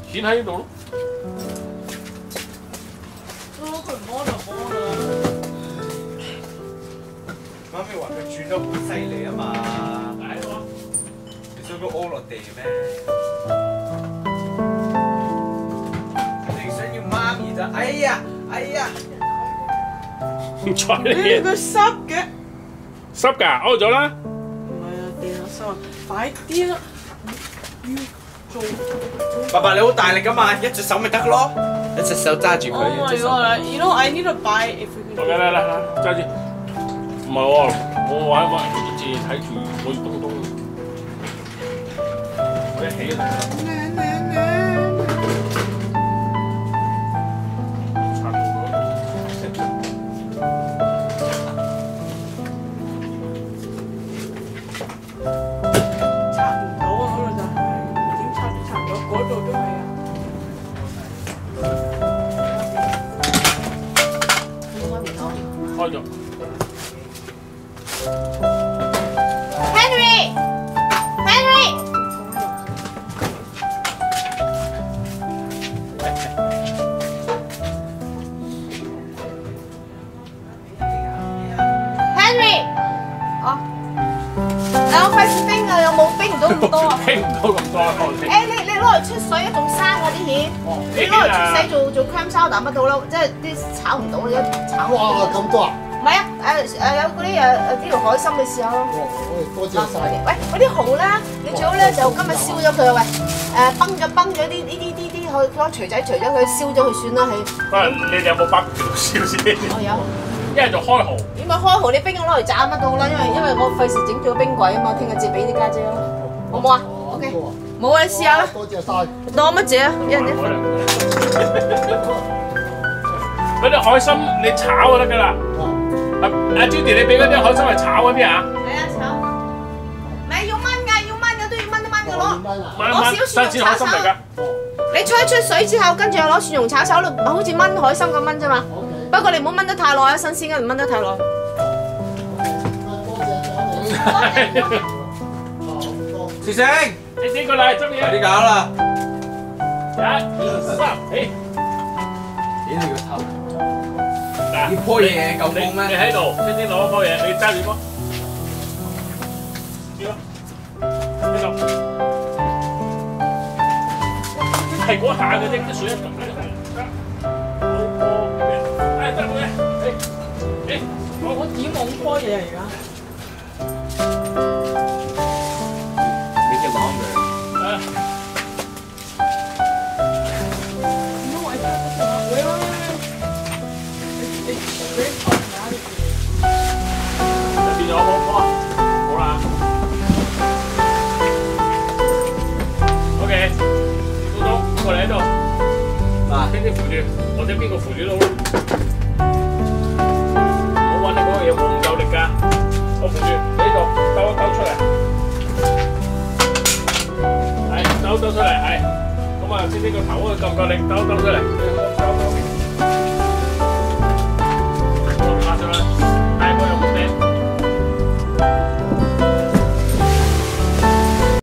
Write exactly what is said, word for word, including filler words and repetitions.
顯喺呢度咯。 佢摸就摸啦。 媽咪話佢轉得好犀利啊嘛。 係喎。 你想佢屙落地咩？你想要媽咪就哎呀哎呀！ 唔睬你誒， 嘅。 佢濕嘅。 濕㗎，屙咗啦。 唔係啊，地下濕啊！快啲啦！要做。 爸爸你好大力㗎嘛，一隻手咪得咯，一隻手揸住佢， Oh 一隻 my 手。 god! You know I need to buy if we can. 嚟嚟嚟嚟，揸住。唔係喎，我玩玩一直睇住我東東。我一起就得啦。差唔多。 拆唔到啊！嗰度就係點拆都拆唔到，嗰度都係啊。 開咗。 Henry Henry 哦，誒我費事冰啊，有冇冰唔到咁多啊？ 冰唔到咁多啦，我誒你你攞嚟出水啊，仲生嗰啲蜆，你攞嚟出水做做 clam chowder 乜到啦，即係啲炒唔到嘅，炒唔到。 哇，咁多啊！ 唔係啊，誒誒有嗰啲誒誒呢條海參你試下咯。 多謝晒。 喂，嗰啲蠔咧，你最好咧就今日燒咗佢啊！喂，誒崩咗崩咗啲呢啲啲啲，佢攞錘仔錘咗佢，燒咗佢算啦，係。 喂，你哋有冇包燒先？ 我有。 一係就開蠔。 點解開蠔？你冰我攞嚟炸乜都好啦，因為因為我費事整咗冰櫃啊嘛，聽日借俾啲家姐咯，好唔好啊 ？OK，冇啊，你試下啦。 多謝晒。 當乜姐啊？一人一份。 嗰啲海參你炒就得㗎啦。阿阿 Judy 你俾嗰啲海參係炒嗰啲啊？ 係啊，炒。唔係要炆㗎，要炆㗎都要炆一炆㗎攞。 攞少少海參嚟㗎。 你出一出水之後，跟住又攞蒜蓉炒炒到好似炆海參咁炆啫嘛。不過你唔好炆得太耐啊，新鮮嘅唔炆得太耐。 小星， 你點過嚟執嘢？ 快啲搞啦！ 一、二、三，起。 點你個頭？ 嗱， 呢樖嘢夠風咩？ 你喺度，先先攞一樖嘢，你揸住波。呢個，呢度。係嗰下嘅啫，啲水一揼咧。 我點冇開嘢而家 ？Make it longer. No, I can't. Wait, wait, wait. It's straight automatically. 變咗好唔好啊？好啦。OK，東東過嚟喺度。嗱，邊啲扶住，或者邊個扶住都好。你嗰個嘢冇咁有力㗎，我扶住你呢度兜一兜出嚟，係兜兜出嚟，係咁啊！先呢個頭嗰個夠唔夠力，兜兜出嚟。